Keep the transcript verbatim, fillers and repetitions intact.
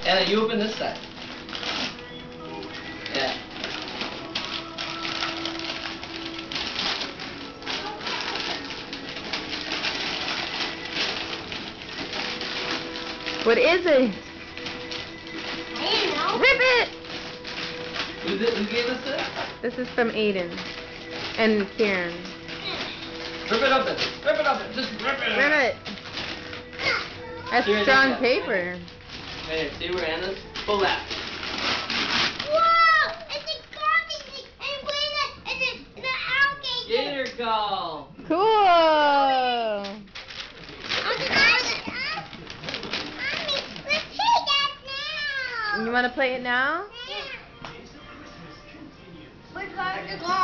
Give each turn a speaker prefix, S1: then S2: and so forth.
S1: Anna, you open this side. Yeah.
S2: What is it?
S3: I didn't know.
S2: Rip it!
S1: Who's it? Who gave us this?
S2: This is from Aiden and Kieran.
S1: Rip it open. Rip it open. Just rip it.
S2: Rip it. That's
S1: Here,
S2: strong
S1: look at it.
S2: paper.
S1: Hey, see where Anna's? Pull that.
S3: Whoa! It's a garbage and put it in the, in the alligator.
S1: Gator call.
S2: Cool.
S3: Mommy, let's play that now.
S2: You want to play it now?
S3: Yeah. What color is